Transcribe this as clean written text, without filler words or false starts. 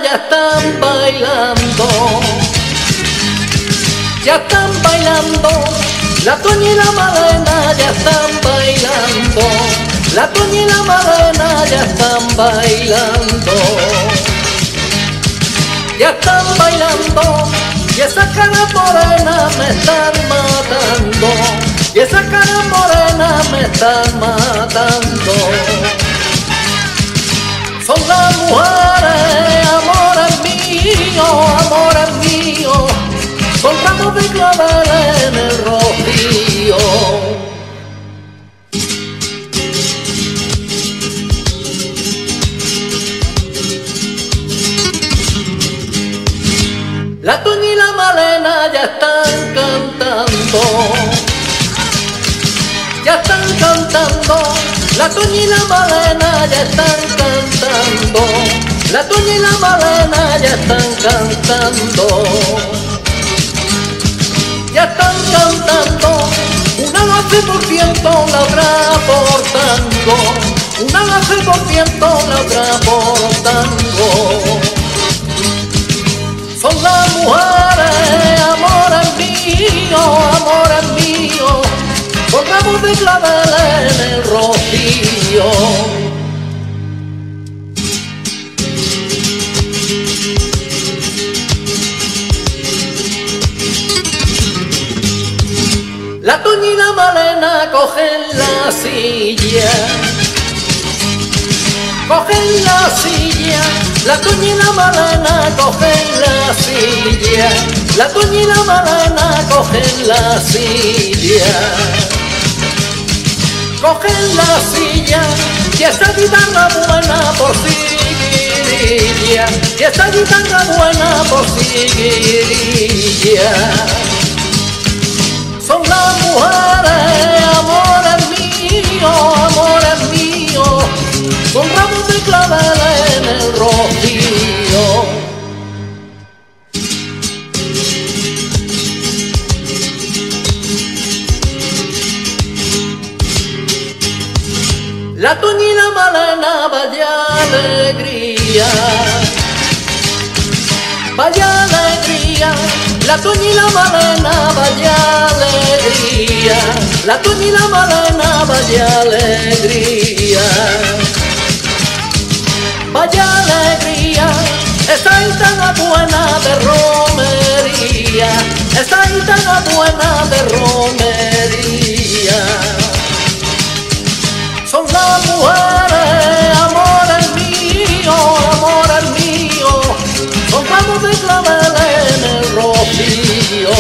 ya están bailando. Ya están bailando, la Toña y la Malena ya están bailando. La Toña y la Malena ya están bailando. Ya están bailando, y esa cara morena me están matando. Y esa cara morena me están matando. Son las mujeres, amores míos, son ramos de clavel en el rocío. La Toña y la Malena ya están cantando. Ya están cantando, la Toña y la Malena ya están cantando. La Toña y la Malena ya están cantando. Ya están cantando, una lo hace por viento, la otra por tango. Una lo hace por viento, la otra por tango. Son las mujeres, amores míos, con ramos de clavel en el rocío. La Toña y la Malena cogen la silla. Cogen la silla, la Toña y la Malena cogen la silla. La Toña y la Malena cogen la silla. Cogen la silla, y esa guitarra buena por seguirilla. Y esa guitarra buena por seguirilla. Son las mujeres, amores míos, con ramos de clavel en el rocío. La Toña y la Malena, vaya alegría, vaya alegría. La Toña y la Malena, vaya alegría. La Toña y la Malena, vaya alegría. Vaya alegría, esa gitana buena de romería. Esa gitana buena de romería. Son las mujeres, amores míos, son ramos de clavel en el rocío.